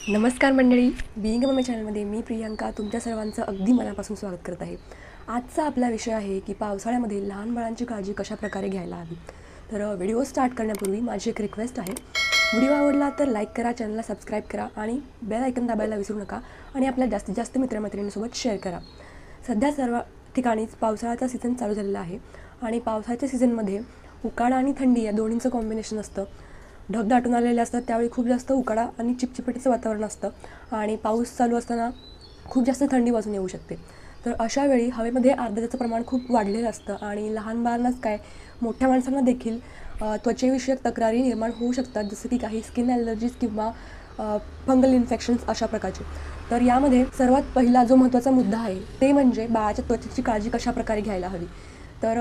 नमस्कार मंडळी, बिइंग अ मम्मी चॅनलमध्ये मी प्रियांका तुमच्या सर्वांचं अगदी मनापासून स्वागत करत आहे. आजचा आपला विषय आहे की पावसाळ्यामध्ये लहान बाळांची काळजी कशाप्रकारे घ्यायला हवी. तर व्हिडिओ स्टार्ट करण्यापूर्वी माझी एक रिक्वेस्ट आहे, व्हिडिओ आवडला तर लाईक करा, चॅनलला सबस्क्राईब करा आणि बेल आयकन दाबायला विसरू नका आणि आपल्या जास्तीत जास्त मित्रमैत्रिणींसोबत शेअर करा. सध्या सर्व ठिकाणीच पावसाळ्याचा सीझन चालू झालेला आहे आणि पावसाळ्याच्या सीझनमध्ये उकाडा आणि थंडी या दोन्हींचं कॉम्बिनेशन असतं. ढग दाटून आलेले असतात, त्यावेळी खूप जास्त उकाडा आणि चिपचिपटीचं वातावरण असतं आणि पाऊस चालू असताना खूप जास्त थंडी वाजून येऊ शकते. तर अशा वेळी हवेमध्ये आर्द्रतेचं प्रमाण खूप वाढलेलं असतं आणि लहान बाळांनाच काय, मोठ्या माणसांना देखील त्वचेविषयक तक्रारी निर्माण होऊ शकतात, जसं की काही स्किन ॲलर्जीज किंवा फंगल इन्फेक्शन्स अशा प्रकारचे. तर यामध्ये सर्वात पहिला जो महत्त्वाचा मुद्दा आहे ते म्हणजे बाळाच्या त्वचेची काळजी कशाप्रकारे घ्यायला हवी. तर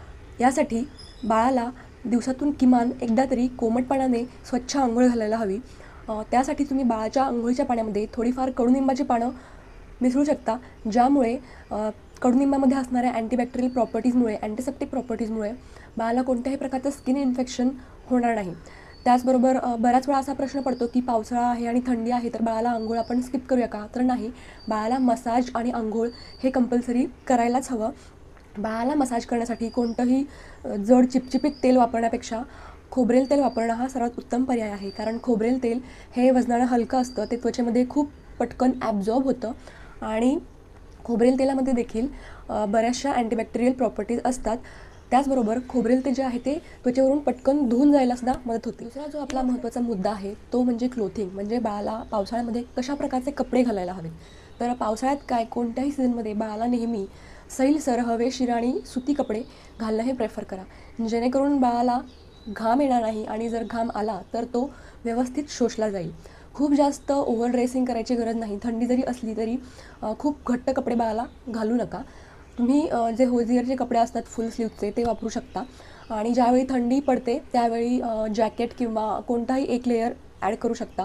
यासाठी बाळाला दिवसातून किमान एकदा तरी कोमट पाण्याने स्वच्छ अंघोळ घालायला हवी. त्यासाठी तुम्ही बाळाच्या अंघोळीच्या पाण्यामध्ये थोडीफार कडुनिंबाची पानं मिसळू शकता, ज्यामुळे कडुनिंबामध्ये असणाऱ्या अँटीबॅक्टेरियल प्रॉपर्टीजमुळे, अँटीसेप्टिक प्रॉपर्टीजमुळे बाळाला कोणत्याही प्रकारचं स्किन इन्फेक्शन होणार नाही. त्याचबरोबर बऱ्याच वेळा असा प्रश्न पडतो की पावसाळा आहे आणि थंडी आहे, तर बाळाला अंघोळ आपण स्किप करूया का? तर नाही, बाळाला मसाज आणि अंघोळ हे कंपल्सरी करायलाच हवं. बाळाला मसाज करण्यासाठी कोणतंही जड चिपचिपीत तेल वापरण्यापेक्षा खोबरेल तेल वापरणं हा सर्वात उत्तम पर्याय आहे. कारण खोबरेल तेल हे वजनानं हलकं असतं, ते त्वचेमध्ये खूप पटकन ॲब्झॉर्ब होतं आणि खोबरेल तेलामध्ये देखील बऱ्याचशा अँटीबॅक्टेरियल प्रॉपर्टीज असतात. त्याचबरोबर खोबरेल तेल जे आहे ते त्वचेवरून पटकन धुवून जायलासुद्धा मदत होते. दुसरा जो आपला महत्त्वाचा मुद्दा आहे तो म्हणजे क्लोथिंग, म्हणजे बाळाला पावसाळ्यामध्ये कशा प्रकारचे कपडे घालायला हवेत. तर पावसाळ्यात काय, कोणत्याही सीझनमध्ये बाळाला नेहमी सैलसर, हवेशीर आणि सुती कपडे घालणं हे प्रेफर करा, जेणेकरून बाळाला घाम येणार नाही आणि जर घाम आला तर तो व्यवस्थित शोषला जाईल. खूप जास्त ओव्हर ड्रेसिंग करायची गरज नाही. थंडी जरी असली तरी खूप घट्ट कपडे बाळाला घालू नका. तुम्ही जे होजियरचे कपडे असतात फुल स्लीवचे ते वापरू शकता आणि ज्यावेळी थंडी पडते त्यावेळी जॅकेट किंवा कोणताही एक लेयर ॲड करू शकता.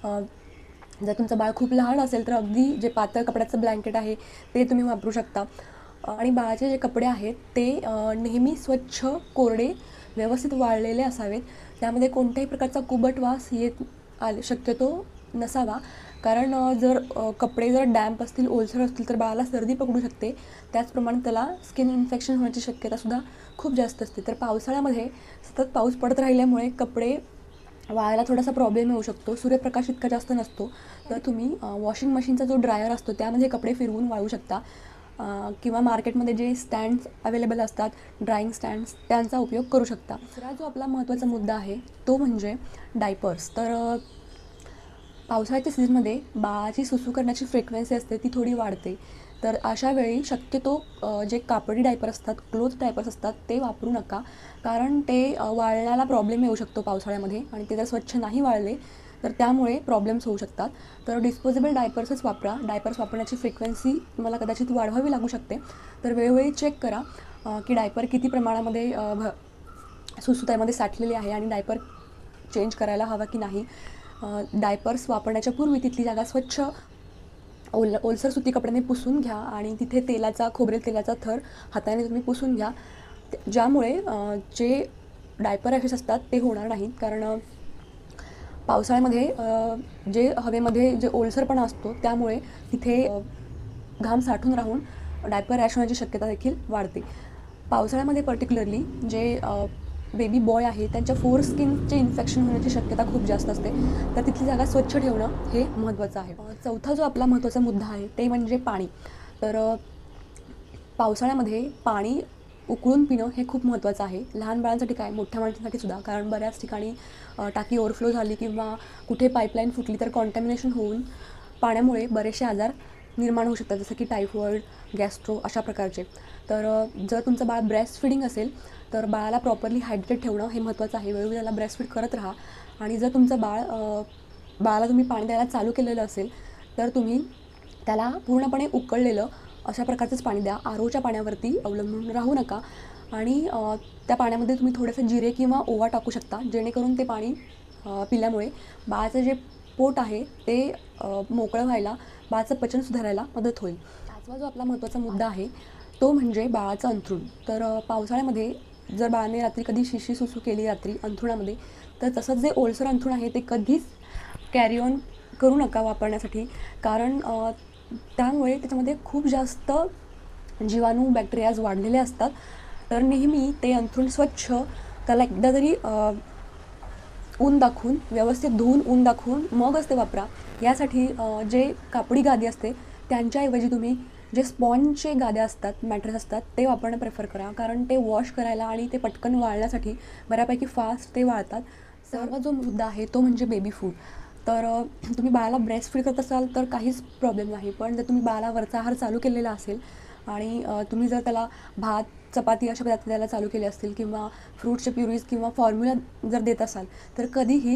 जर तुमचं बाळ खूप लहान असेल तर अगदी जे पातळ कपड्याचं ब्लँकेट आहे ते तुम्ही वापरू शकता. आणि बाळाचे जे कपडे आहेत ते नेहमी स्वच्छ, कोरडे, व्यवस्थित वाळलेले असावेत. त्यामध्ये कोणत्याही प्रकारचा कुबट वास शक्यतो नसावा. कारण जर कपडे जर डॅम्प असतील, ओलसर असतील तर बाळाला सर्दी पकडू शकते. त्याचप्रमाणे त्याला स्किन इन्फेक्शन होण्याची शक्यतासुद्धा खूप जास्त असते. तर पावसाळ्यामध्ये सतत पाऊस पडत राहिल्यामुळे कपडे वाळायला थोडासा प्रॉब्लेम येऊ शकतो. सूर्यप्रकाश इतका जास्त नसतो, तर तुम्ही वॉशिंग मशीनचा जो ड्रायर असतो त्यामध्ये कपडे फिरवून वाळू शकता किंवा मार्केटमध्ये जे स्टँड्स अवेलेबल असतात, ड्राईंग स्टँड्स, त्यांचा उपयोग करू शकता. दुसरा जो आपला महत्त्वाचा मुद्दा आहे तो म्हणजे डायपर्स. तर पावसाळ्याच्या सीझनमध्ये बाळाची सुसू करण्याची फ्रिक्वेन्सी असते ती थोडी वाढते. तर अशा वेळी शक्यतो जे कापडी डायपर असतात, क्लोथ डायपर्स असतात ते वापरू नका. कारण ते वाळण्याला प्रॉब्लेम येऊ शकतो पावसाळ्यामध्ये आणि ते जर स्वच्छ नाही वाळले तर त्यामुळे प्रॉब्लेम्स होऊ शकतात. तर डिस्पोजेबल डायपर्सच वापरा. डायपर्स वापरण्याची फ्रिक्वेन्सी तुम्हाला कदाचित वाढवावी लागू शकते. तर वेळोवेळी चेक करा की डायपर किती प्रमाणामध्ये सुसू त्यामध्ये साठलेली आहे आणि डायपर चेंज करायला हवा की नाही. डायपर्स वापरण्याच्या पूर्वी तिथली जागा स्वच्छ ओलसर सुती कपड्याने पुसून घ्या आणि तिथे खोबरेल तेलाचा थर हाताने तुम्ही पुसून घ्या, ज्यामुळे जे डायपर रॅशेस असतात ते होणार नाहीत. कारण पावसाळ्यामध्ये जे हवेमध्ये जे ओलसरपणा असतो त्यामुळे तिथे घाम साठून राहून डायपर रॅश होण्याची शक्यता देखील वाढते. पावसाळ्यामध्ये पर्टिक्युलरली जे बेबी बॉय आहे त्यांच्या स्किनचे इन्फेक्शन होण्याची शक्यता खूप जास्त असते. तर तिथली जागा स्वच्छ ठेवणं हे महत्त्वाचं आहे. चौथा जो आपला महत्त्वाचा मुद्दा आहे ते म्हणजे पाणी. तर पावसाळ्यामध्ये पाणी उकळून पिणं हे खूप महत्त्वाचं आहे. लहान बाळांसाठी काय, मोठ्या माणसांसाठी सुद्धा. कारण बऱ्याच ठिकाणी टाकी ओव्हरफ्लो झाली किंवा कुठे पाईपलाईन फुटली तर कॉन्टॅमिनेशन होऊन पाण्यामुळे बरेचसे आजार निर्माण होऊ शकतात, जसं की टायफॉईड, गॅस्ट्रो अशा प्रकारचे. तर जर तुमचं बाळ ब्रेस्ट फिडिंग असेल तर बाळाला प्रॉपरली हायड्रेटेड ठेवणं हे महत्त्वाचं आहे. वेळोवेळी त्याला ब्रेस्ट फीड करत राहा. आणि जर तुमचं बाळाला तुम्ही पाणी द्यायला चालू केलेलं असेल तर तुम्ही त्याला पूर्णपणे उकळलेलं अशा प्रकारचंच पाणी द्या. आरोच्या पाण्यावरती अवलंबून राहू नका. आणि त्या पाण्यामध्ये तुम्ही थोडंसं जिरे किंवा ओवा टाकू शकता, जेणेकरून ते पाणी पिल्यामुळे बाळाचं जे पोट आहे ते मोकळं व्हायला, बाळाचं पचन सुधारायला मदत होईल. पाचवा जो आपला महत्त्वाचा मुद्दा आहे तो म्हणजे बाळाचं अंथरूण. तर पावसाळ्यामध्ये जर बाळाने रात्री कधी शिशी सुसू केली रात्री अंथरुणामध्ये, तर तसंच जे ओलसर अंथरूण आहे ते कधीच कॅरी ऑन करू नका वापरण्यासाठी, कारण त्यामुळे त्याच्यामध्ये खूप जास्त जीवाणू बॅक्टेरियाज वाढलेले असतात. तर नेहमी ते अंथरूण स्वच्छ त्याला एकदा तरी ऊन दाखवून, व्यवस्थित धुवून ऊन दाखवून मगच ते वापरा. यासाठी जे कापडी गादी असते त्यांच्याऐवजी तुम्ही जे स्पॉन्जचे गाद्या असतात, मॅट्रेस असतात, ते वापरणं प्रेफर करा, कारण ते वॉश करायला आणि ते पटकन वाळण्यासाठी बऱ्यापैकी फास्ट ते वाळतात. सर्वात जो मुद्दा आहे तो म्हणजे बेबी फूड. तर तुम्ही बाळाला ब्रेस्ट फीड करत असाल तर काहीच प्रॉब्लेम नाही, पण जर तुम्ही बाळाला वरचा आहार चालू केलेला असेल आणि तुम्ही जर त्याला भात, चपाती अशा पदार्थ द्यायला चालू केले असतील किंवा फ्रूटचे प्युरीज किंवा फॉर्म्युला जर देत असाल, तर कधीही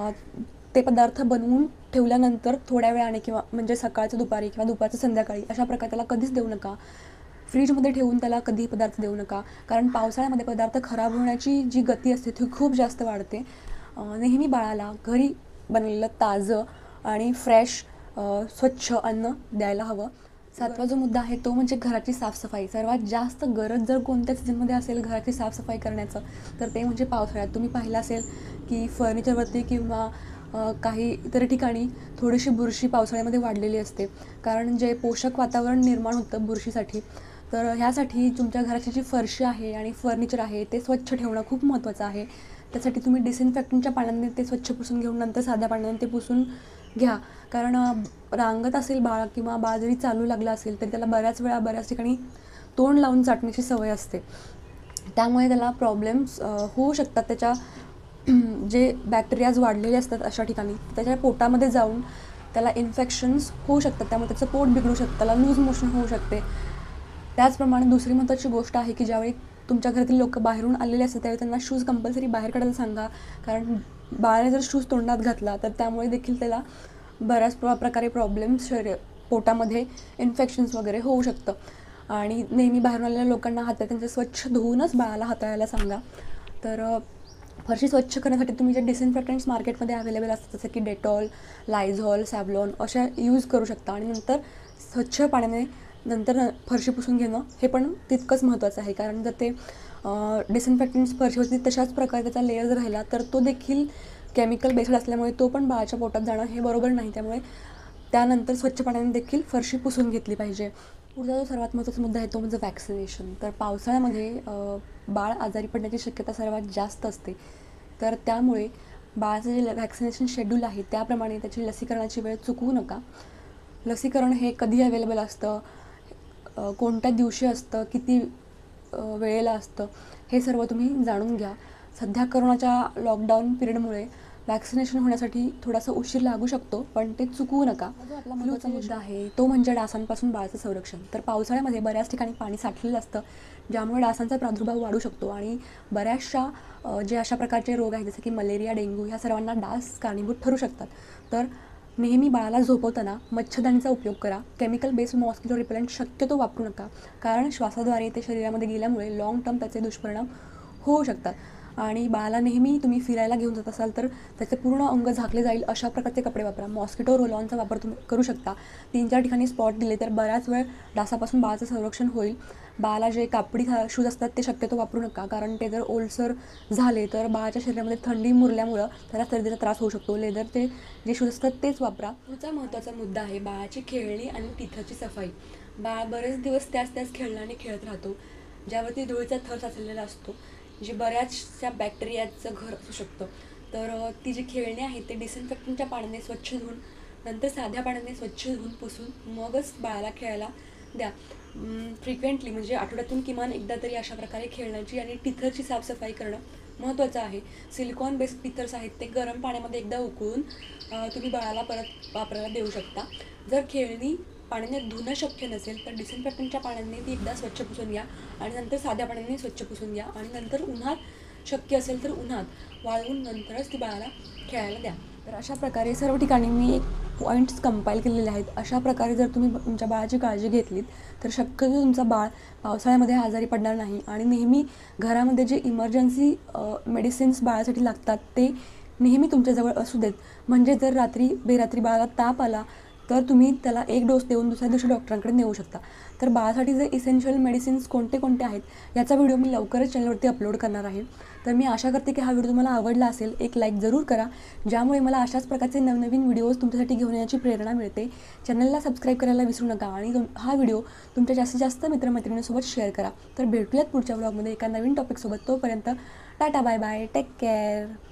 ते पदार्थ बनवून ठेवल्यानंतर थोड्या वेळाने किंवा म्हणजे सकाळचं दुपारी किंवा दुपारचं संध्याकाळी अशा प्रकारे त्याला कधीच देऊ नका. फ्रीजमध्ये ठेवून त्याला कधीही पदार्थ देऊ नका, कारण पावसाळ्यामध्ये पदार्थ खराब होण्याची जी गती असते ती खूप जास्त वाढते. नेहमी बाळाला घरी बनलेलं ताजं आणि फ्रेश स्वच्छ अन्न द्यायला हवं. 7वा जो मुद्दा आहे तो म्हणजे घराची साफसफाई. सर्वात जास्त गरज जर कोणत्या सीझनमध्ये असेल घराची साफसफाई करण्याचं, तर ते म्हणजे पावसाळ्यात. तुम्ही पाहिलं असेल की फर्निचरवरती किंवा काही इतर ठिकाणी थोडीशी बुरशी पावसाळ्यामध्ये वाढलेली असते, कारण जे पोषक वातावरण निर्माण होतं बुरशीसाठी. तर ह्यासाठी तुमच्या घराची जी फरशी आहे आणि फर्निचर आहे ते स्वच्छ ठेवणं खूप महत्त्वाचं आहे. त्यासाठी तुम्ही डिसइन्फेक्टंटच्या पाण्याने ते स्वच्छ पुसून घेऊन नंतर साध्या पाण्याने ते पुसून घ्या, कारण रांगत असेल बाळ किंवा बाळ जरी चालू लागलं असेल तरी त्याला बऱ्याच वेळा बऱ्याच ठिकाणी तोंड लावून चाटण्याची सवय असते. त्यामुळे त्याला प्रॉब्लेम्स होऊ शकतात. त्याच्या जे बॅक्टेरियाज वाढलेले असतात अशा ठिकाणी त्याच्या पोटामध्ये जाऊन त्याला इन्फेक्शन्स होऊ शकतात, त्यामुळे त्याचं पोट बिघडू शकतं, त्याला लूज मोशन होऊ शकते. त्याचप्रमाणे दुसरी महत्त्वाची गोष्ट आहे की ज्यावेळी तुमच्या घरातील लोक बाहेरून आलेले असतात त्यावेळी त्यांना शूज कंपल्सरी बाहेर काढायला सांगा, कारण बाळाने जर शूज तोंडात घातला तर त्यामुळे देखील त्याला बऱ्याच प्रकारे प्रॉब्लेम्स पोटामध्ये इन्फेक्शन्स वगैरे होऊ शकतं. आणि नेहमी बाहेरून आलेल्या लोकांना हात त्यांचे स्वच्छ धुवूनच बाळाला हाताळायला सांगा. तर फरशी स्वच्छ करण्यासाठी तुम्ही जे डिसइन्फेक्टंट्स मार्केटमध्ये अवेलेबल असतात जसं की डेटॉल, लायझॉल, सॅव्हलॉन अशा यूज करू शकता, आणि नंतर स्वच्छ पाण्याने नंतर फरशी पुसून घेणं हे पण तितकंच महत्त्वाचं आहे, कारण जर ते डिसइन्फेक्टंट्स फरशीवरती तशाच प्रकारे त्याचा लेयर जर राहिला तर तो देखील केमिकल बेस्ड असल्यामुळे तो पण बाळाच्या पोटात जाणं हे बरोबर नाही. त्यामुळे त्यानंतर स्वच्छ पाण्याने देखील फरशी पुसून घेतली पाहिजे. पुढचा जो सर्वात महत्त्वाचा मुद्दा आहे तो म्हणजे वॅक्सिनेशन. तर पावसाळ्यामध्ये बाळ आजारी पडण्याची शक्यता सर्वात जास्त असते, तर त्यामुळे बाळाचं जे वॅक्सिनेशन शेड्यूल आहे त्याप्रमाणे त्याची लसीकरणाची वेळ चुकवू नका. लसीकरण हे कधी अवेलेबल असतं, कोणत्या दिवशी असतं, किती वेळेला असतं, हे सर्व तुम्ही जाणून घ्या. सध्या करोनाच्या लॉकडाऊन पिरियडमुळे वॅक्सिनेशन होण्यासाठी थोडासा उशीर लागू शकतो, पण ते चुकवू नका. जो आपला महत्त्वाचा मुद्दा आहे तो म्हणजे डासांपासून बाळाचं संरक्षण. तर पावसाळ्यामध्ये बऱ्याच ठिकाणी पाणी साठलेलं असतं, ज्यामुळे डासांचा प्रादुर्भाव वाढू शकतो आणि बऱ्याचशा जे अशा प्रकारचे रोग आहेत जसं की मलेरिया, डेंग्यू ह्या सर्वांना डास कारणीभूत ठरू शकतात. तर नेहमी बाळाला झोपवताना मच्छरदाणीचा उपयोग करा. केमिकल बेस्ड मॉस्किटो रिपेलंट शक्यतो वापरू नका, कारण श्वासाद्वारे ते शरीरामध्ये गेल्यामुळे लॉंग टर्म त्याचे दुष्परिणाम होऊ शकतात. आणि बाळाला नेहमी तुम्ही फिरायला घेऊन जात असाल तर त्याचे पूर्ण अंग झाकले जाईल अशा प्रकारचे कपडे वापरा. मॉस्किटो रोलॉनचा वापर तुम्ही करू शकता. 3-4 ठिकाणी स्पॉट दिले तर बऱ्याच वेळ डासापासून बाळाचं संरक्षण होईल. बाळाला जे कापडी शूज असतात ते शक्यतो वापरू नका, कारण ते जर ओलसर झाले तर बाळाच्या शरीरामध्ये थंडी मुरल्यामुळं त्याला सर्दीचा त्रास होऊ शकतो. लेदरचे जे शूज असतात तेच वापरा. पुढचा महत्त्वाचा मुद्दा आहे बाळाची खेळणी आणि टिथरची सफाई. बाळ बरेच दिवस त्याच खेळण्याने खेळत राहतो, ज्यावरती धुळीचा थर साचलेला असतो, जे बऱ्याचशा बॅक्टेरियाचं घर असू शकतं. तर ती जी खेळणी आहेत ते डिसइन्फेक्टंटच्या पाण्याने स्वच्छ धुवून नंतर साध्या पाण्याने स्वच्छ धुवून पुसून मगच बाळाला खेळायला द्या. फ्रिक्वेंटली म्हणजे आठवड्यातून किमान एकदा तरी अशा प्रकारे खेळण्याची आणि टिथरची साफसफाई करणं महत्त्वाचं आहे. सिलिकॉन बेस्ड टिथर्स आहेत ते गरम पाण्यामध्ये एकदा उकळून तुम्ही बाळाला परत वापरायला देऊ शकता. जर खेळणी पाण्याने धुणं शक्य नसेल तर डिसइन्फेक्टंटच्या पाण्याने ती एकदा स्वच्छ पुसून घ्या आणि नंतर साध्या पाण्याने स्वच्छ पुसून घ्या आणि नंतर उन्हात शक्य असेल तर उन्हात वाळवून नंतरच ती बाळाला खेळायला द्या. तर अशा प्रकारे सर्व ठिकाणी मी एक पॉईंट्स कंपाईल केलेले आहेत. अशा प्रकारे जर तुम्ही तुमच्या बाळाची काळजी घेतलीत तर शक्यतो तुमचा बाळ पावसाळ्यामध्ये आजारी पडणार नाही. आणि नेहमी घरामध्ये जे इमर्जन्सी मेडिसिन्स बाळासाठी लागतात ते नेहमी तुमच्याजवळ असू देत, म्हणजे जर बेरात्री बाळाला ताप आला तर तुम्ही त्याला एक डोस देऊन दुसऱ्या दिवशी डॉक्टरांकडे नेऊ शकता. तर बाळासाठी जे इसेन्शियल मेडिसिन्स कोणते कोणते आहेत याचा व्हिडिओ मी लवकरच चॅनलवरती अपलोड करणार आहे. तर मी आशा करते की हा व्हिडिओ तुम्हाला आवडला असेल. एक लाईक जरूर करा, ज्यामुळे मला अशाच प्रकारचे नवनवीन व्हिडिओज तुमच्यासाठी घेऊन येण्याची प्रेरणा मिळते. चॅनलला सबस्क्राईब करायला विसरू नका आणि हा व्हिडिओ तुमच्या जास्तीत जास्त मित्रमैत्रिणींसोबत शेअर करा. तर भेटूयात पुढच्या व्लॉगमध्ये एका नवीन टॉपिकसोबत. तोपर्यंत tata, bye bye, take care.